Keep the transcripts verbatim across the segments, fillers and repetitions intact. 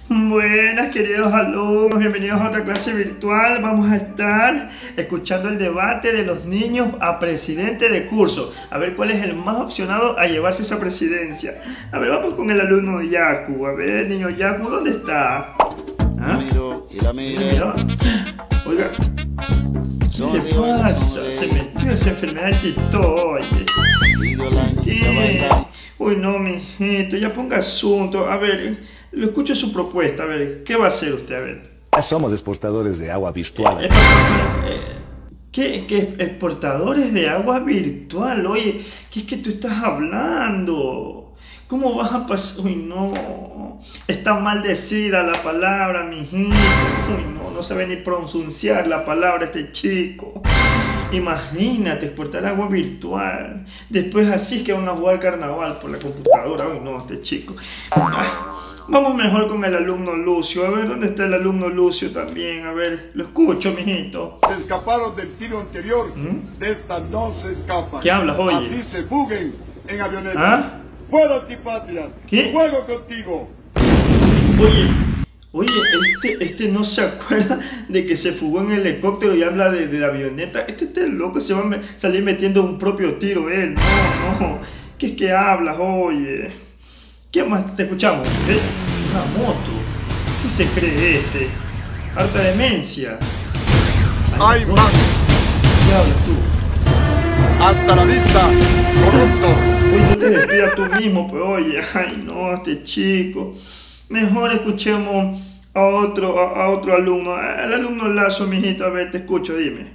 Buenas, queridos alumnos, bienvenidos a otra clase virtual. Vamos a estar escuchando el debate de los niños a presidente de curso. A ver cuál es el más opcionado a llevarse esa presidencia. A ver, vamos con el alumno Yaku. A ver, niño Yaku, ¿dónde está? ¿Ah? Miro y la miré. Mira. Oiga, ¿qué le pasa? Se metió esa enfermedad de TikTok, oye. ¿Qué? Uy, no, mijito, ya ponga asunto. A ver, lo escucho su propuesta. A ver, ¿qué va a hacer usted? A ver. Somos exportadores de agua virtual. Eh, eh, eh, ¿Qué, qué exportadores de agua virtual? Oye, ¿qué es que tú estás hablando? ¿Cómo vas a pasar? Uy, no. Está maldecida la palabra, mijito. Uy, no, no sabe ni pronunciar la palabra este chico. Imagínate exportar agua virtual. Después así es que van a jugar carnaval por la computadora. Uy, no, este chico. Ay, vamos mejor con el alumno Lucio. A ver, ¿dónde está el alumno Lucio también? A ver, lo escucho, mijito. Se escaparon del tiro anterior. ¿Mm? De esta no se escapan. ¿Qué hablas, oye? Así se fuguen en avionetas. ¿Ah? ¡Fuera, antipatrias! ¿Qué? ¡Juego contigo! Oye, oye, este, este no se acuerda de que se fugó en el helicóptero y habla de, de la avioneta. Este está loco, se va a me salir metiendo un propio tiro él. No, no. ¿Qué es que hablas, oye? ¿Qué más te escuchamos? ¿Eh? Una moto. ¿Qué se cree este? Harta demencia. ¡Ay, no. man! ¿Qué hablas tú? ¡Hasta la vista, corruptos! Oye, no te despidas tú mismo, pues oye, ay no, este chico. Mejor escuchemos a otro, a, a otro alumno, al alumno Lazo, mijito, a ver, te escucho, dime.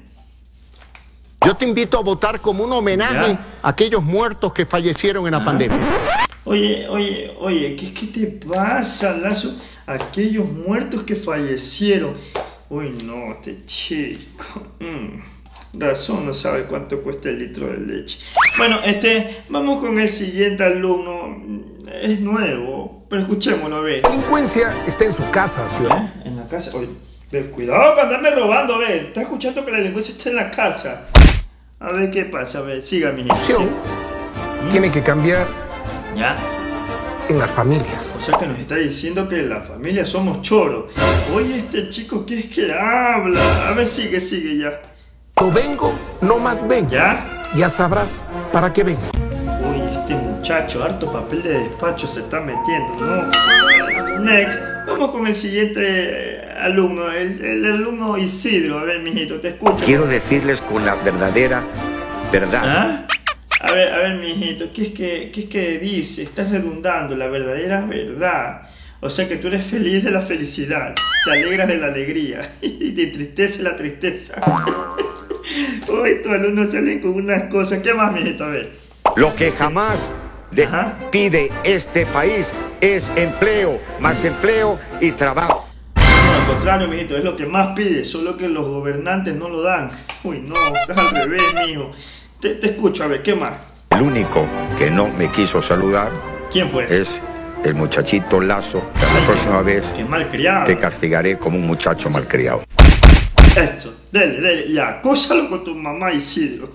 Yo te invito a votar como un homenaje ¿Ya? a aquellos muertos que fallecieron en la ¿Ah? pandemia. Oye, oye, oye, ¿qué, qué te pasa, Lazo? Aquellos muertos que fallecieron. Uy, no, este chico. Mm. Razón, no sabe cuánto cuesta el litro de leche. Bueno, este, vamos con el siguiente alumno. Es nuevo, pero escuchémoslo, a ver. La delincuencia está en su casa, ciudad. ¿Eh? En la casa. Oye, ve, cuidado con andarme robando, a ver. ¿Estás escuchando que la delincuencia está en la casa? A ver qué pasa, a ver, siga, mi hija. ¿Sí? Tiene que cambiar ¿Ya? en las familias. O sea que nos está diciendo que la familia somos choros. Oye, este chico, ¿qué es que habla? A ver, sigue, sigue ya. No vengo, no más vengo. ¿Ya? Ya sabrás para qué vengo. Uy, este muchacho, harto papel de despacho se está metiendo, ¿no? Next, vamos con el siguiente eh, alumno, el, el alumno Isidro. A ver, mijito, te escucho. Quiero decirles con la verdadera verdad. ¿Ah? A ver, a ver, mijito, ¿qué es que, qué es que dice? Estás redundando, la verdadera verdad. O sea que tú eres feliz de la felicidad, te alegras de la alegría y te entristece la tristeza. Uy, estos alumnos salen con unas cosas. ¿Qué más, mijito? A ver. Lo que jamás de- pide este país es empleo, más empleo y trabajo. No, al contrario, mijito, es lo que más pide, solo que los gobernantes no lo dan. Uy, no, estás al revés, mijo. Te, te escucho, a ver, ¿qué más? El único que no me quiso saludar ¿Quién fue? es el muchachito Lazo. La Ay, próxima qué, vez qué malcriado. te castigaré como un muchacho malcriado. Eso, dele, dele, y acósalo con tu mamá, Isidro.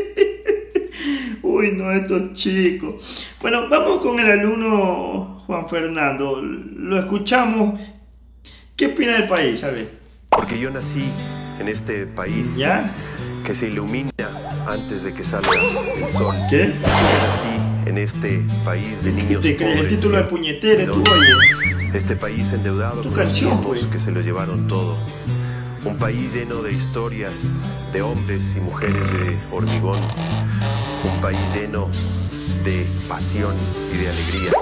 Uy, no, estos chicos. Bueno, vamos con el alumno Juan Fernando. Lo escuchamos. ¿Qué opina del país? A ver. Porque yo nací en este país ¿Ya? que se ilumina antes de que salga el sol. ¿Qué? Yo nací en este país de ¿Qué niños te crees? El pobres, título de puñetera, tú, oye. este país endeudado Tu con los canción, mismos pues. que se lo llevaron todo. Un país lleno de historias de hombres y mujeres de hormigón. Un país lleno de pasión y de alegría.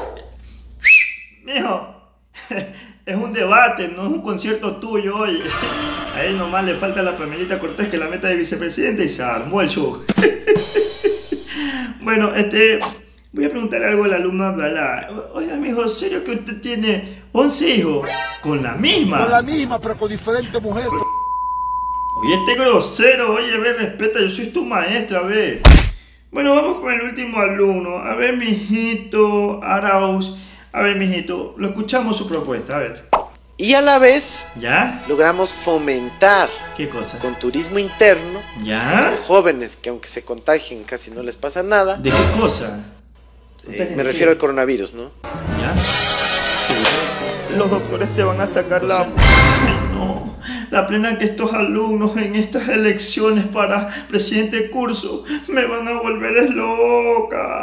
Mijo, es un debate, no es un concierto tuyo, oye. Ahí nomás le falta a la Pamelita Cortés que la meta de vicepresidente y se armó el show. Bueno, este, voy a preguntarle algo al alumno Abdalá. Oiga, mijo, ¿en serio que usted tiene once hijos? ¿Con la misma? Con la misma, pero con diferente mujer. Oye, este grosero, oye, ve, respeta, yo soy tu maestra, ve. Bueno, vamos con el último alumno. A ver, mijito, Arauz. A ver, mijito, lo escuchamos su propuesta, a ver. Y a la vez ¿Ya? logramos fomentar ¿Qué cosa? con turismo interno a ¿Ya? los jóvenes que aunque se contagien casi no les pasa nada. ¿De qué cosa? Eh, me refiero al coronavirus, ¿no? ¿Ya? los doctores te van a sacar la... Ay, no. La plena que estos alumnos en estas elecciones para presidente de curso me van a volver es loca.